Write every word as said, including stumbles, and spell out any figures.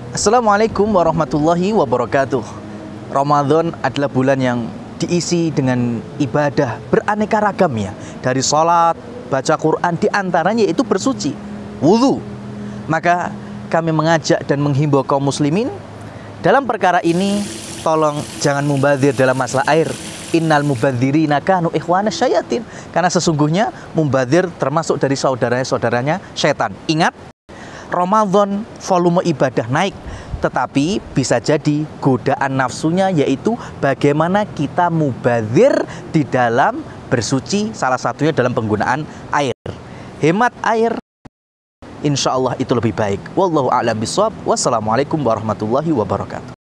Assalamualaikum warahmatullahi wabarakatuh. Ramadan adalah bulan yang diisi dengan ibadah beraneka ragam ya. Dari sholat, baca Quran, diantaranya yaitu bersuci, wudhu. Maka kami mengajak dan menghimbau kaum muslimin dalam perkara ini, tolong jangan mubadzir dalam masalah air. Innal mubadzirina kanu ikhwana syayatin. Karena sesungguhnya mubadzir termasuk dari saudaranya-saudaranya setan. Ingat, Ramadan volume ibadah naik, tetapi bisa jadi godaan nafsunya yaitu bagaimana kita mubadzir di dalam bersuci, salah satunya dalam penggunaan air. Hemat air, insya Allah itu lebih baik. Wallahu a'lam bishawab. Wassalamualaikum warahmatullahi wabarakatuh.